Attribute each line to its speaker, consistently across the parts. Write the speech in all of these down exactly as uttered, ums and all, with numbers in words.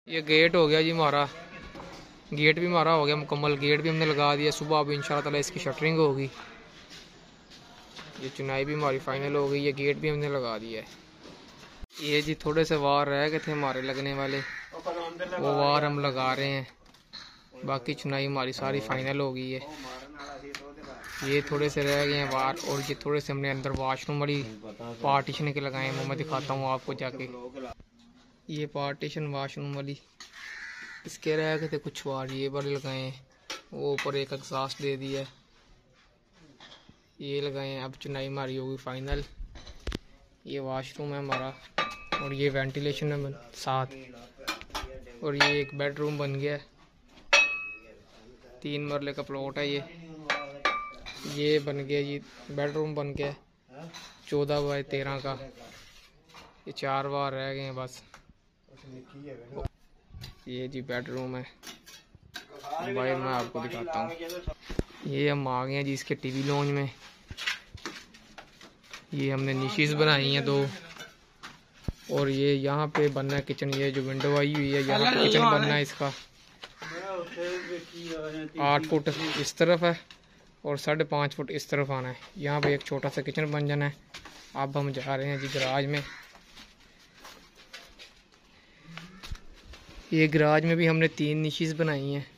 Speaker 1: ये गेट हो गया जी हमारा, गेट भी हमारा हो गया मुकम्मल। गेट भी हमने लगा दिया। सुबह अब इंशाल्लाह ताला इसकी शटरिंग होगी। ये चुनाई भी हमारी फाइनल हो गई। ये गेट भी हमने लगा दिया है। ये जी थोड़े से वार रह गए थे हमारे लगने वाले, वो वार हम लगा रहे हैं। बाकी चुनाई हमारी सारी फाइनल हो गई है। ये थोड़े से रह गए हैं वार, और ये थोड़े से हमने अंदर वाशरूम वाली पार्टीशन के लगाए हैं। वो मैं दिखाता हूँ आपको जाके। ये पार्टीशन वाशरूम वाली इसके रह गए थे कुछ वार, ये वाले लगाए हैं। वो ऊपर एक एग्जॉस्ट दे दिया है, ये लगाए हैं। अब चुनाई हमारी होगी फाइनल। ये वाशरूम है हमारा, और ये वेंटिलेशन है साथ, और ये एक बेडरूम बन गया है। तीन मरले का प्लॉट है ये ये बन गया। ये बेडरूम बन गया चौदह बाय तेरह का। ये चार बार रह गए हैं बस। ये जी बेडरूम है भाई, मैं आपको दिखाता हूँ। ये हम आ गए हैं जी इसके टीवी लॉन्ज में। ये हमने निशीज बनाई हैं दो, और ये यहाँ पे बनना है किचन। ये जो विंडो आई हुई है यहाँ पे किचन बनना है इसका। आठ फुट इस तरफ है और साढ़े पाँच फुट इस तरफ आना है। यहाँ पे एक छोटा सा किचन बन जाना है। अब हम जा रहे हैं जी गराज में। ये गराज में भी हमने तीन निशीज बनाई हैं।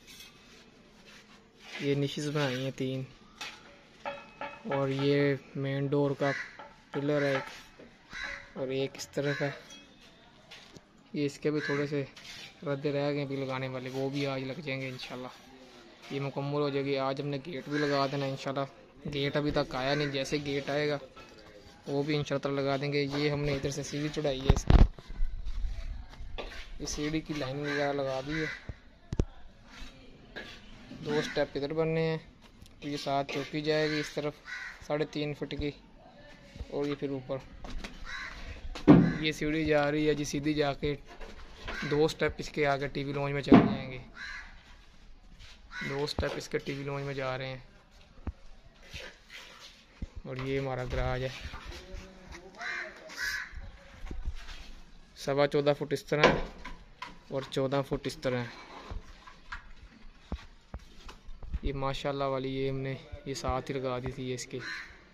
Speaker 1: ये निशीज बनाई हैं तीन, और ये मेन डोर का पिलर है एक, और एक इस तरफ है। ये इसके भी थोड़े से रद्दे रह गए भी लगाने वाले, वो भी आज लग जाएंगे इंशाल्लाह। ये मुकम्मल हो जाएगी। आज हमने गेट भी लगा देना इंशाल्लाह। गेट अभी तक आया नहीं, जैसे गेट आएगा वो भी इंशाल्लाह लगा देंगे। ये हमने इधर से सीढ़ी चढ़ाई है इसकी, इस सीढ़ी की लाइन वगैरह लगा दी है। दो स्टेप इधर बनने हैं, तो ये साथ चौकी जाएगी इस तरफ साढ़े तीन फुट की, और ये फिर ऊपर ये सीढ़ी जा रही है जी सीधी जाके। दो स्टेप इसके आगे टीवी लॉन्ज में चले जाएंगे। दो स्टेप इसके टीवी लॉन्ज में जा रहे हैं। और ये हमारा गराज है, सवा चौदह फुट इस तरह है और चौदह फुट इस तरह है। ये माशाल्लाह वाली ये हमने ये साथ ही लगा दी थी ये इसके।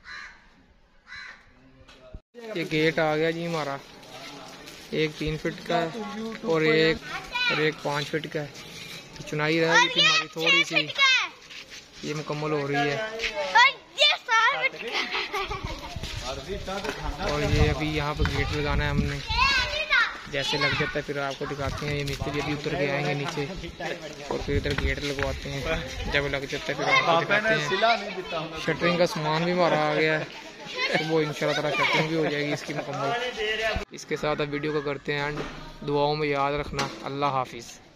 Speaker 1: ये गेट आ गया जी हमारा, एक तीन फीट का है और एक और एक पाँच फीट का है। चुनाई रह गई थी हमारी थोड़ी सी, ये मुकम्मल हो रही है। और ये अभी यहाँ पर गेट लगाना है हमने, जैसे लग जाता है फिर आपको दिखाते हैं। ये मिस्त्री अभी उतर के आएंगे नीचे, और फिर इधर गेट लगवाते हैं। जब लग जाता है फिर आपको दिखाते हैं। शटरिंग का सामान भी हमारा आ गया है, तो वो इंशाल्लाह ताला शटरिंग भी हो जाएगी इसकी मुकम्मल। इसके साथ अब वीडियो को करते हैं एंड। दुआओं में याद रखना। अल्लाह हाफिज़।